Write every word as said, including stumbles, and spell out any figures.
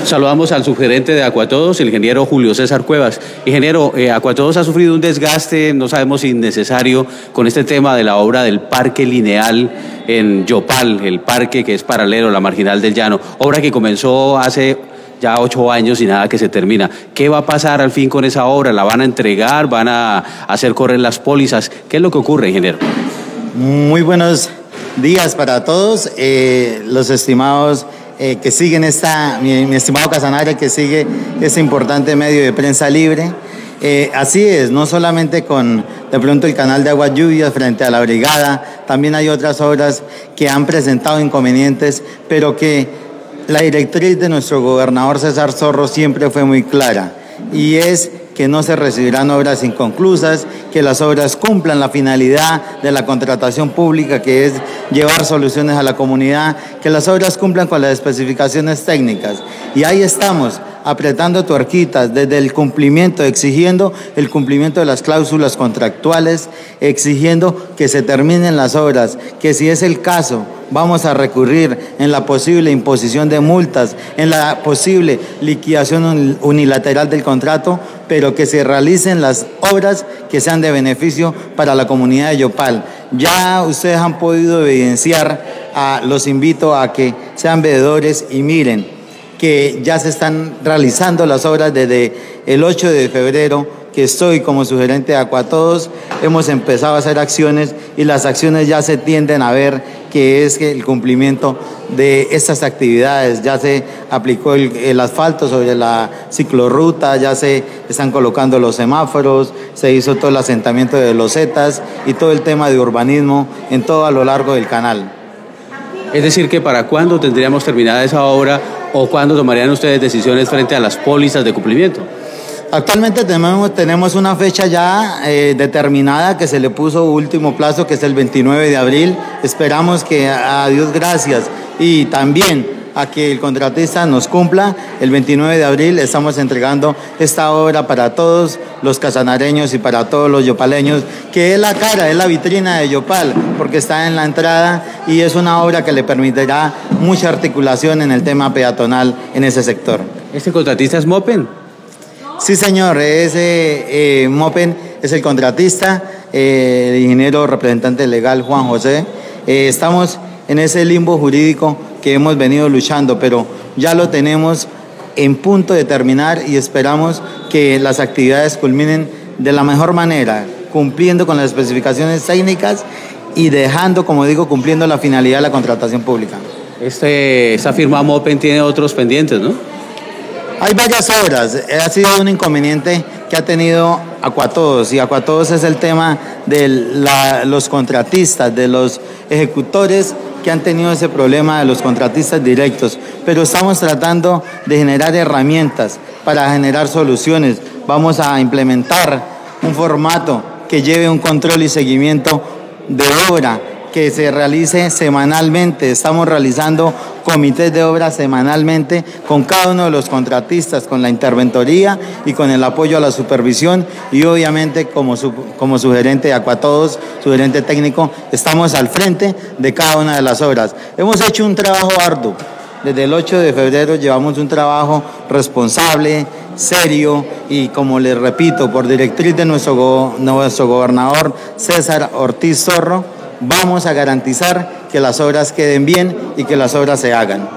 Saludamos al subgerente de Acuatodos, el ingeniero Julio César Cuevas. Ingeniero, eh, Acuatodos ha sufrido un desgaste, no sabemos si innecesario, con este tema de la obra del parque lineal en Yopal, el parque que es paralelo a la Marginal del Llano, obra que comenzó hace ya ocho años y nada que se termina. ¿Qué va a pasar al fin con esa obra? ¿La van a entregar? ¿Van a hacer correr las pólizas? ¿Qué es lo que ocurre, ingeniero? Muy buenos días para todos, eh, los estimados eh, que siguen esta, mi, mi estimado Casanare, que sigue este importante medio de prensa libre. Eh, así es, no solamente con de pronto el canal de Aguas Lluvias frente a la brigada, también hay otras obras que han presentado inconvenientes, pero que la directriz de nuestro gobernador César Zorro siempre fue muy clara, y es que no se recibirán obras inconclusas, que las obras cumplan la finalidad de la contratación pública, que es llevar soluciones a la comunidad, que las obras cumplan con las especificaciones técnicas. Y ahí estamos, apretando tuerquitas desde el cumplimiento, exigiendo el cumplimiento de las cláusulas contractuales, exigiendo que se terminen las obras, que si es el caso, vamos a recurrir en la posible imposición de multas, en la posible liquidación unilateral del contrato, pero que se realicen las obras que sean de beneficio para la comunidad de Yopal. Ya ustedes han podido evidenciar, a, los invito a que sean veedores y miren que ya se están realizando las obras desde el ocho de febrero, que estoy como sugerente de Acuatodos. Hemos empezado a hacer acciones y las acciones ya se tienden a ver que es el cumplimiento de estas actividades. Ya se aplicó el, el asfalto sobre la ciclorruta, ya se están colocando los semáforos, se hizo todo el asentamiento de losetas y todo el tema de urbanismo en todo a lo largo del canal. Es decir, que ¿para cuándo tendríamos terminada esa obra o cuándo tomarían ustedes decisiones frente a las pólizas de cumplimiento? Actualmente tenemos, tenemos una fecha ya eh, determinada que se le puso último plazo, que es el veintinueve de abril. Esperamos que, a Dios gracias, y también a que el contratista nos cumpla. El veintinueve de abril estamos entregando esta obra para todos los casanareños y para todos los yopaleños, que es la cara, es la vitrina de Yopal, porque está en la entrada y es una obra que le permitirá mucha articulación en el tema peatonal en ese sector. ¿Este contratista es Mopen? Sí, señor, ese eh, Mopen es el contratista, eh, el ingeniero representante legal Juan José. Eh, estamos en ese limbo jurídico que hemos venido luchando, pero ya lo tenemos en punto de terminar y esperamos que las actividades culminen de la mejor manera, cumpliendo con las especificaciones técnicas y dejando, como digo, cumpliendo la finalidad de la contratación pública. Este, esta firma Mopen tiene otros pendientes, ¿no? Hay varias obras, ha sido un inconveniente que ha tenido Acuatodos, y Acuatodos es el tema de la, los contratistas, de los ejecutores que han tenido ese problema de los contratistas directos, pero estamos tratando de generar herramientas para generar soluciones. Vamos a implementar un formato que lleve un control y seguimiento de obra, que se realice semanalmente. Estamos realizando comités de obra semanalmente con cada uno de los contratistas, con la interventoría y con el apoyo a la supervisión, y obviamente como, su, como sugerente de Acuatodos, sugerente técnico, estamos al frente de cada una de las obras. Hemos hecho un trabajo arduo. Desde el ocho de febrero llevamos un trabajo responsable, serio, y como les repito, por directriz de nuestro, go, nuestro gobernador César Ortiz Zorro, vamos a garantizar que las obras queden bien y que las obras se hagan.